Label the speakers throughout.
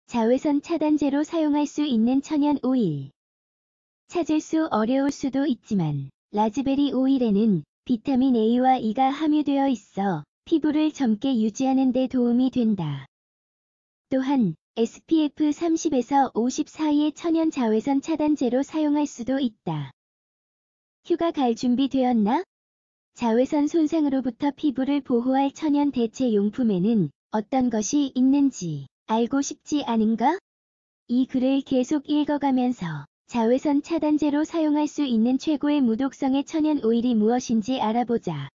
Speaker 1: 자외선 차단제로 사용할 수 있는 천연 오일. 찾을 수 어려울 수도 있지만 라즈베리 오일에는 비타민 A와 E가 함유되어 있어 피부를 젊게 유지하는 데 도움이 된다. 또한 SPF 30에서 50 사이의 천연 자외선 차단제로 사용할 수도 있다. 휴가 갈 준비 되었나? 자외선 손상으로부터 피부를 보호할 천연 대체 용품에는 어떤 것이 있는지 알고 싶지 않은가? 이 글을 계속 읽어가면서 자외선 차단제로 사용할 수 있는 최고의 무독성의 천연 오일이 무엇인지 알아보자.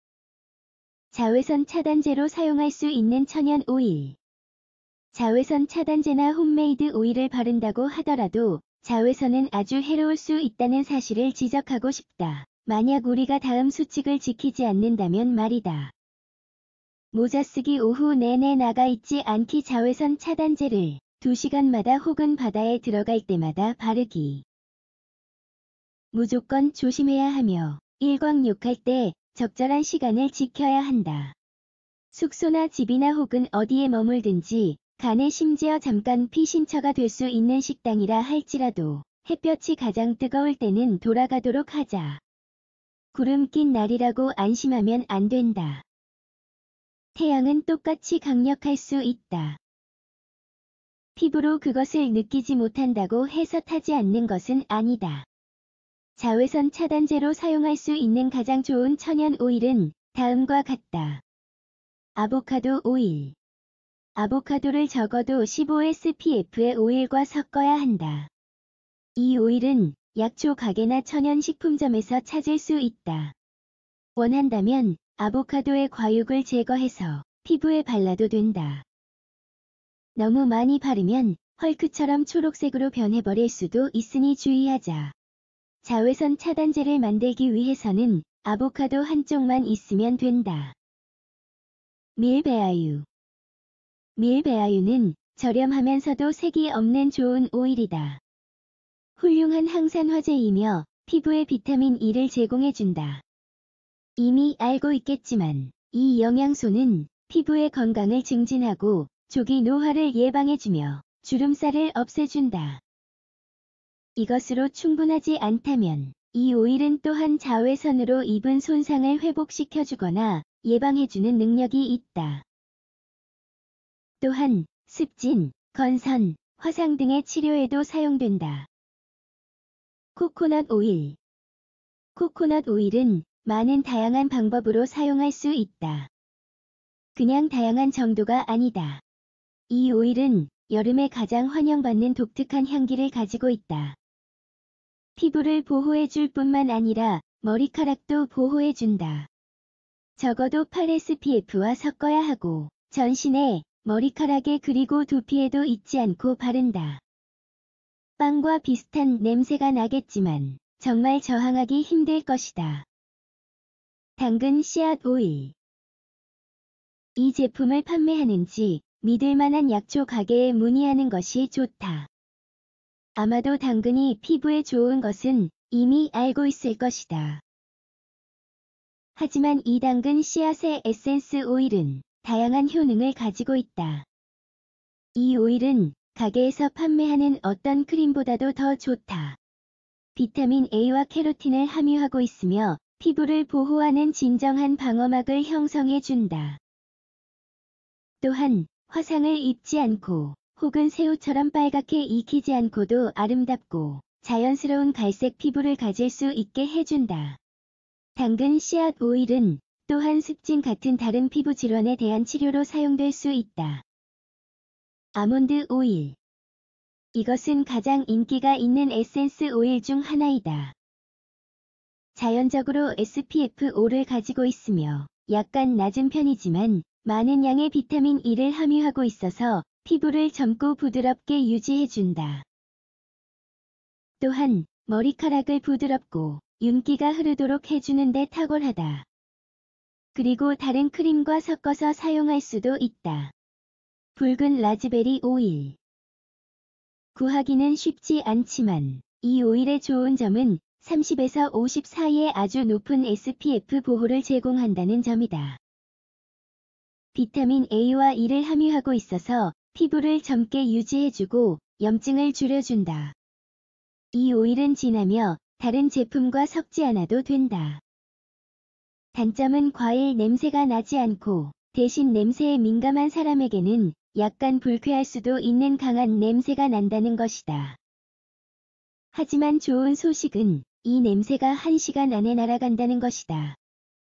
Speaker 1: 자외선 차단제로 사용할 수 있는 천연 오일. 자외선 차단제나 홈메이드 오일을 바른다고 하더라도 자외선은 아주 해로울 수 있다는 사실을 지적하고 싶다. 만약 우리가 다음 수칙을 지키지 않는다면 말이다. 모자 쓰기 오후 내내 나가 있지 않기 자외선 차단제를 2시간마다 혹은 바다에 들어갈 때마다 바르기. 무조건 조심해야 하며 일광욕할 때 적절한 시간을 지켜야 한다. 숙소나 집이나 혹은 어디에 머물든지 간에 심지어 잠깐 피신처가 될 수 있는 식당이라 할지라도 햇볕이 가장 뜨거울 때는 돌아가도록 하자. 구름 낀 날이라고 안심하면 안 된다. 태양은 똑같이 강력할 수 있다. 피부로 그것을 느끼지 못한다고 해서 타지 않는 것은 아니다. 자외선 차단제로 사용할 수 있는 가장 좋은 천연 오일은 다음과 같다. 아보카도 오일. 아보카도를 적어도 15SPF의 오일과 섞어야 한다. 이 오일은 약초 가게나 천연식품점에서 찾을 수 있다. 원한다면 아보카도의 과육을 제거해서 피부에 발라도 된다. 너무 많이 바르면 헐크처럼 초록색으로 변해버릴 수도 있으니 주의하자. 자외선 차단제를 만들기 위해서는 아보카도 한쪽만 있으면 된다. 밀배아유. 밀배아유는 저렴하면서도 색이 없는 좋은 오일이다. 훌륭한 항산화제이며 피부에 비타민 E를 제공해준다. 이미 알고 있겠지만 이 영양소는 피부의 건강을 증진하고 조기 노화를 예방해주며 주름살을 없애준다. 이것으로 충분하지 않다면 이 오일은 또한 자외선으로 입은 손상을 회복시켜주거나 예방해주는 능력이 있다. 또한 습진, 건선, 화상 등의 치료에도 사용된다. 코코넛 오일. 코코넛 오일은 많은 다양한 방법으로 사용할 수 있다. 그냥 다양한 정도가 아니다. 이 오일은 여름에 가장 환영받는 독특한 향기를 가지고 있다. 피부를 보호해줄 뿐만 아니라 머리카락도 보호해준다. 적어도 8SPF와 섞어야 하고 전신에, 머리카락에 그리고 두피에도 잊지 않고 바른다. 빵과 비슷한 냄새가 나겠지만 정말 저항하기 힘들 것이다. 당근 씨앗 오일. 이 제품을 판매하는지 믿을만한 약초 가게에 문의하는 것이 좋다. 아마도 당근이 피부에 좋은 것은 이미 알고 있을 것이다. 하지만 이 당근 씨앗의 에센스 오일은 다양한 효능을 가지고 있다. 이 오일은 가게에서 판매하는 어떤 크림보다도 더 좋다. 비타민 A와 케로틴을 함유하고 있으며 피부를 보호하는 진정한 방어막을 형성해준다. 또한 화상을 입지 않고 혹은 새우처럼 빨갛게 익히지 않고도 아름답고 자연스러운 갈색 피부를 가질 수 있게 해준다. 당근 씨앗 오일은 또한 습진 같은 다른 피부 질환에 대한 치료로 사용될 수 있다. 아몬드 오일. 이것은 가장 인기가 있는 에센스 오일 중 하나이다. 자연적으로 SPF5를 가지고 있으며 약간 낮은 편이지만 많은 양의 비타민 E를 함유하고 있어서 피부를 젊고 부드럽게 유지해준다. 또한 머리카락을 부드럽고 윤기가 흐르도록 해주는 데 탁월하다. 그리고 다른 크림과 섞어서 사용할 수도 있다. 붉은 라즈베리 오일. 구하기는 쉽지 않지만 이 오일의 좋은 점은 30에서 50 사이의 아주 높은 SPF 보호를 제공한다는 점이다. 비타민 A와 E를 함유하고 있어서 피부를 젊게 유지해주고 염증을 줄여준다. 이 오일은 진하며 다른 제품과 섞지 않아도 된다. 단점은 과일 냄새가 나지 않고 대신 냄새에 민감한 사람에게는 약간 불쾌할 수도 있는 강한 냄새가 난다는 것이다. 하지만 좋은 소식은 이 냄새가 1시간 안에 날아간다는 것이다.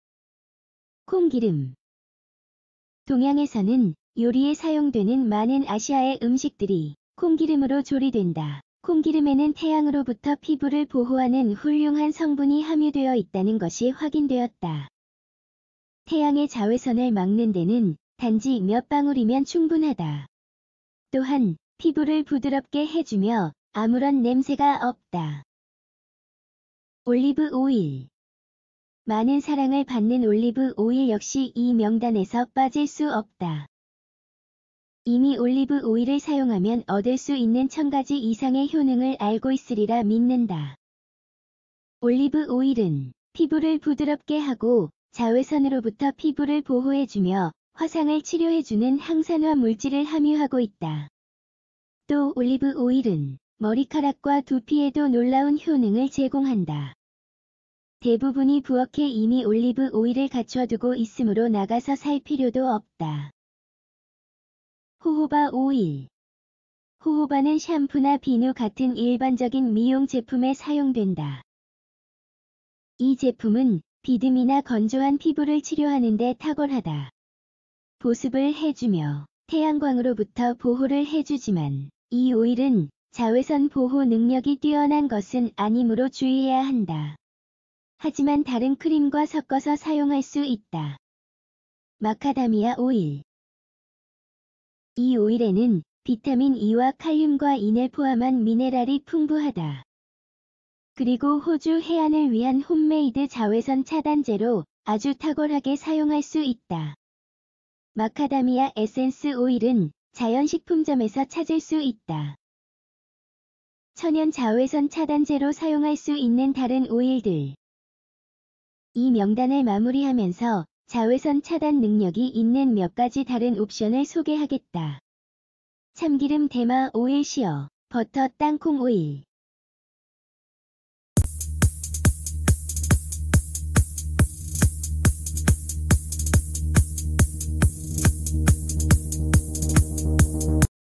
Speaker 1: 콩기름. 동양에서는 요리에 사용되는 많은 아시아의 음식들이 콩기름으로 조리된다. 콩기름에는 태양으로부터 피부를 보호하는 훌륭한 성분이 함유되어 있다는 것이 확인되었다. 태양의 자외선을 막는 데는 단지 몇 방울이면 충분하다. 또한 피부를 부드럽게 해주며 아무런 냄새가 없다. 올리브 오일. 많은 사랑을 받는 올리브 오일 역시 이 명단에서 빠질 수 없다. 이미 올리브 오일을 사용하면 얻을 수 있는 1000가지 이상의 효능을 알고 있으리라 믿는다. 올리브 오일은 피부를 부드럽게 하고 자외선으로부터 피부를 보호해주며 화상을 치료해주는 항산화 물질을 함유하고 있다. 또 올리브 오일은 머리카락과 두피에도 놀라운 효능을 제공한다. 대부분이 부엌에 이미 올리브 오일을 갖춰두고 있으므로 나가서 살 필요도 없다. 호호바 오일. 호호바는 샴푸나 비누 같은 일반적인 미용 제품에 사용된다. 이 제품은 비듬이나 건조한 피부를 치료하는 데 탁월하다. 보습을 해주며 태양광으로부터 보호를 해주지만 이 오일은 자외선 보호 능력이 뛰어난 것은 아니므로 주의해야 한다. 하지만 다른 크림과 섞어서 사용할 수 있다. 마카다미아 오일. 이 오일에는 비타민 E와 칼륨과 인을 포함한 미네랄이 풍부하다. 그리고 호주 해안을 위한 홈메이드 자외선 차단제로 아주 탁월하게 사용할 수 있다. 마카다미아 에센스 오일은 자연식품점에서 찾을 수 있다. 천연 자외선 차단제로 사용할 수 있는 다른 오일들. 이 명단을 마무리하면서 자외선 차단 능력이 있는 몇 가지 다른 옵션을 소개하겠다. 참기름 대마 오일 시어, 버터 땅콩 오일.